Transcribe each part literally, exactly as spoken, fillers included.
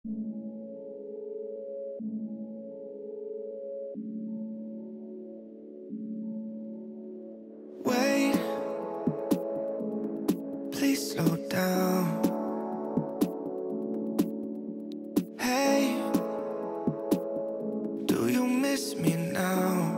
Wait, please slow down. Hey, do you miss me now?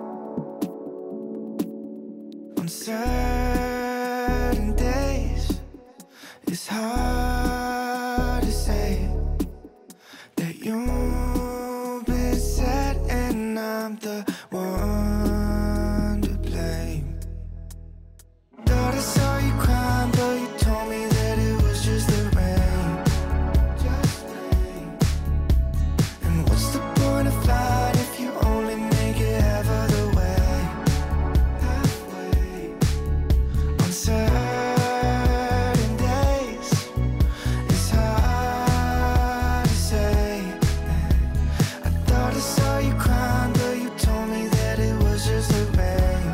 On certain days, it's hard to say that you've been sad and I'm the one to blame. Thought I saw you crying, but you told me that it was just the rain. Just rain. And what's the point of flying if you only make it half of the way? Halfway. On certain days, it's hard to say. I thought I saw you crying, but you told me that it was just the rain.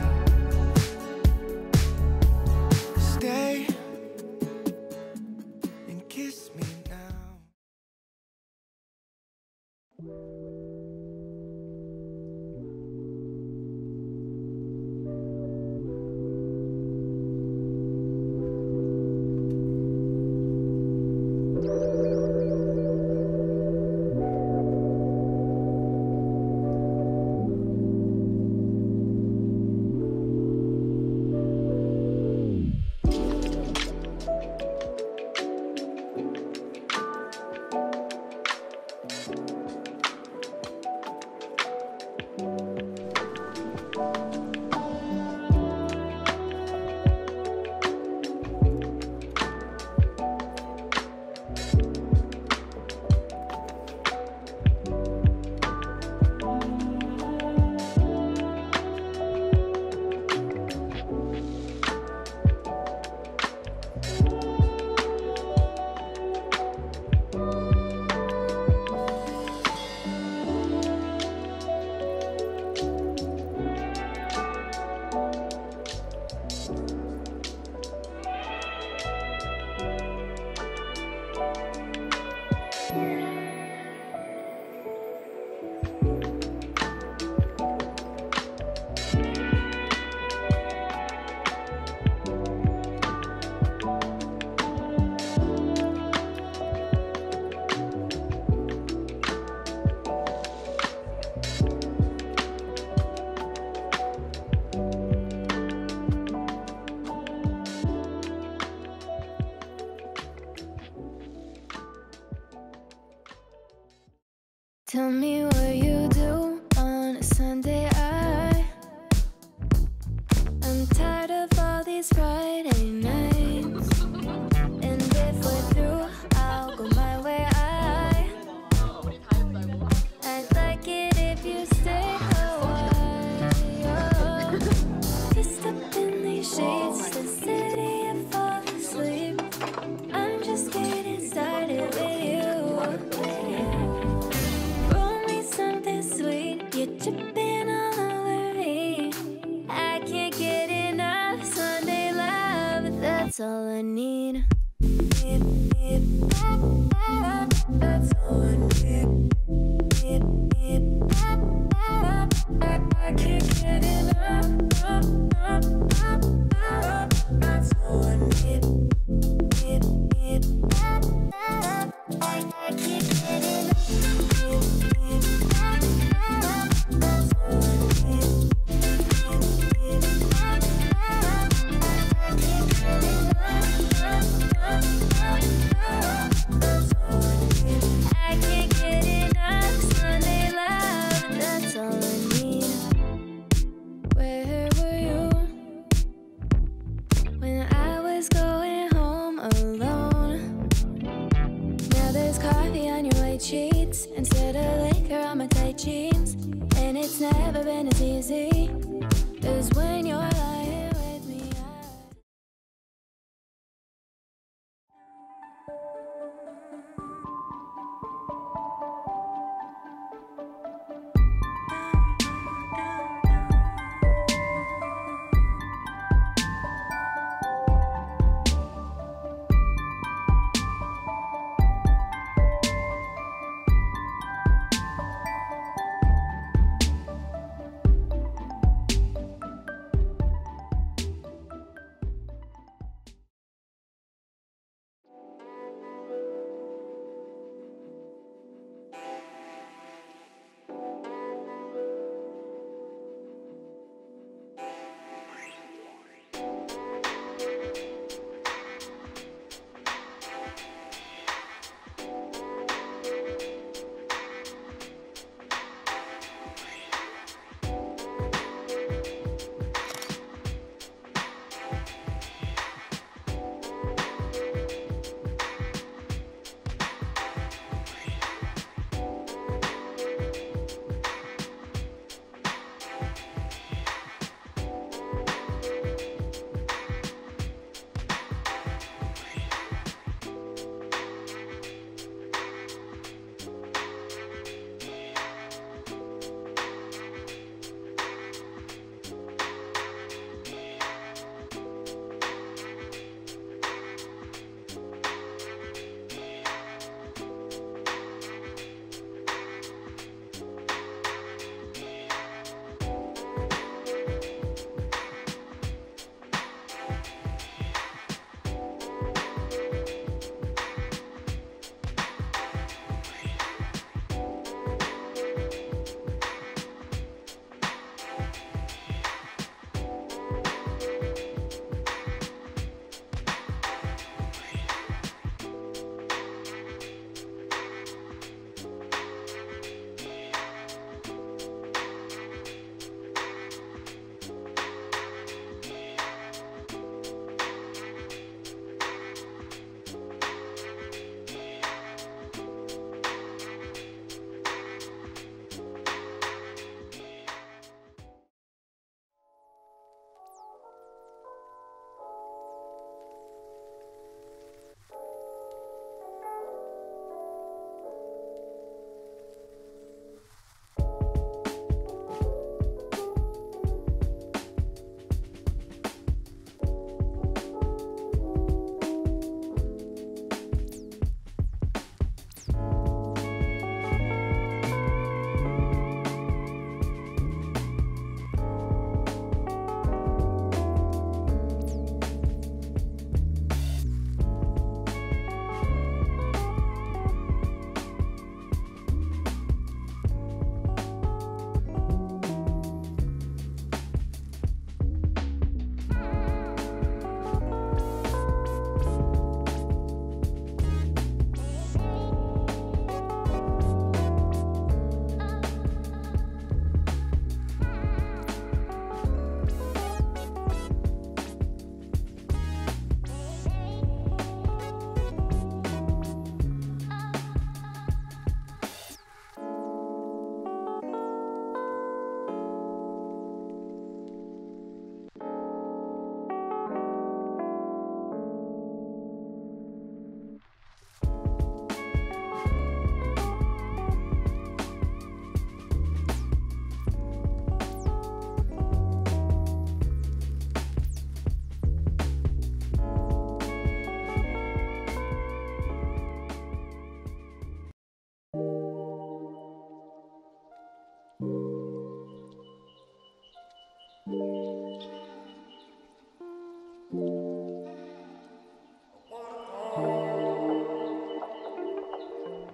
Stay and kiss me now. Tell me what you do on a Sunday. I, I'm tired of all these Friday nights. And if we're through, I'll go my way. I, I'd like it if you stay a while. Just up in these sheets, the city and fall asleep. I'm just getting started with you. You're tripping all over me. I can't get enough Sunday love. That's all I need. That's all I need. I can't get enough. That's all I need. I can't get enough. Instead of liquor on my tight jeans. And it's never been as easy as when you're lying with me.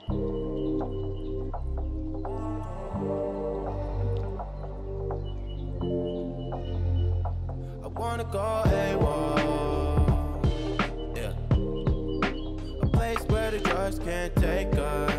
I wanna go AWOL, yeah. A place where the drugs can't take us.